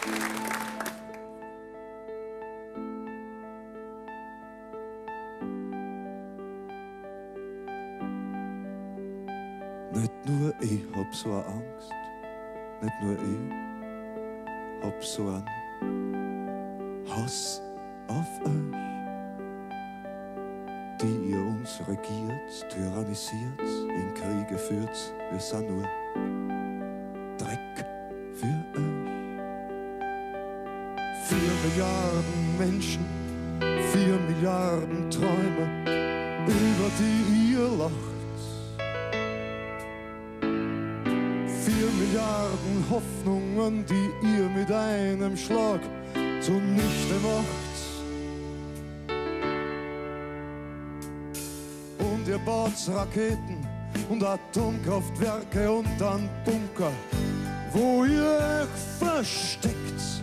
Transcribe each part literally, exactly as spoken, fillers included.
Nicht nur ich hab so eine Angst, nicht nur ich hab so einen Hass auf euch, die ihr uns regiert, tyrannisiert, in Kriege führt. Wir sind nur Dreck für euch. Vier Milliarden Menschen, vier Milliarden Träume, über die ihr lacht. Vier Milliarden Hoffnungen, die ihr mit einem Schlag zunichte macht. Und ihr baut Raketen und Atomkraftwerke und dann Bunker, wo ihr euch versteckt.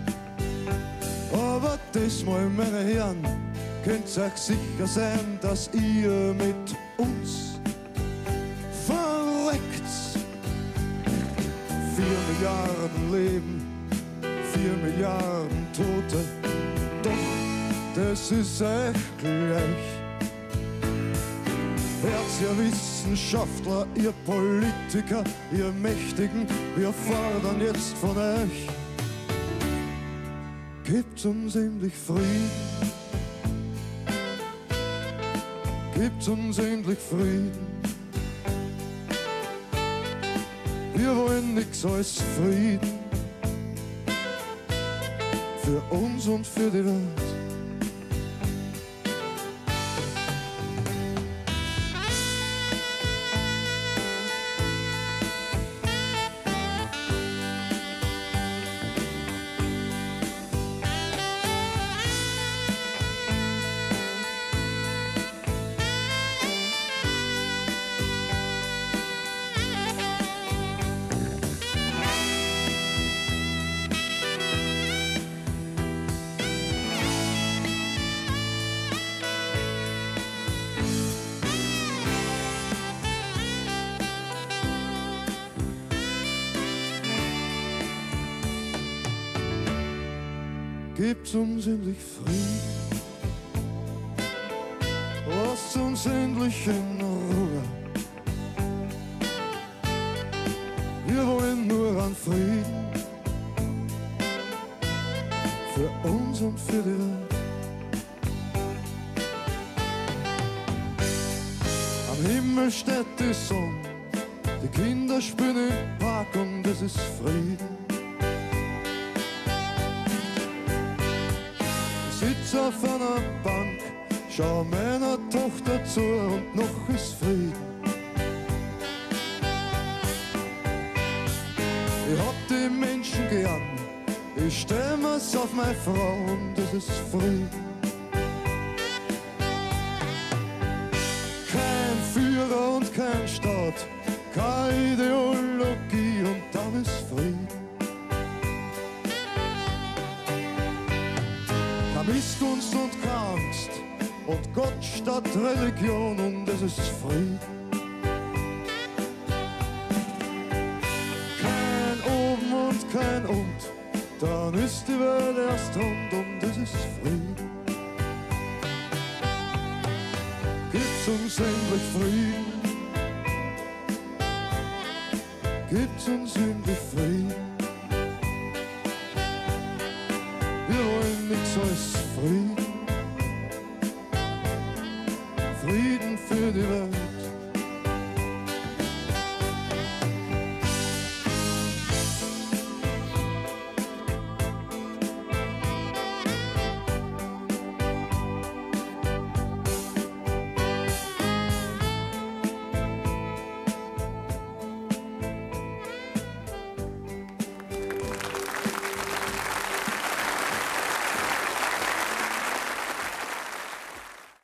Aber diesmal, meine Herren, könnt ihr euch sicher sein, dass ihr mit uns verreckt. Vier Milliarden Leben, vier Milliarden Tote, doch das ist echt gleich. Herz, ihr Wissenschaftler, ihr Politiker, ihr Mächtigen, wir fordern jetzt von euch, gebt uns endlich Frieden, gebt uns endlich Frieden. Wir wollen nix als Frieden, für uns und für die Welt. Gebt uns endlich Frieden, lasst uns endlich in Ruhe. Wir wollen nur an Frieden, für uns und für die Welt. Am Himmel steht die Sonne, die Kinder spielen im Park und es ist Frieden. Sitz auf einer Bank, schau meiner Tochter zu und noch ist Frieden. Ich hab die Menschen gern, ich stell mir's auf meine Frau und es ist Frieden. Kein Führer und kein Staat, keine Ideologie und dann ist Frieden. Missgunst und keine Angst und Gott statt Religion und es ist Frieden. Kein Oben und kein Und, dann ist die Welt erst rund und es ist Frieden. Gibt's uns endlich Frieden, gibt's uns endlich Frieden. Wir wollen nichts als Frieden, Frieden für die Welt.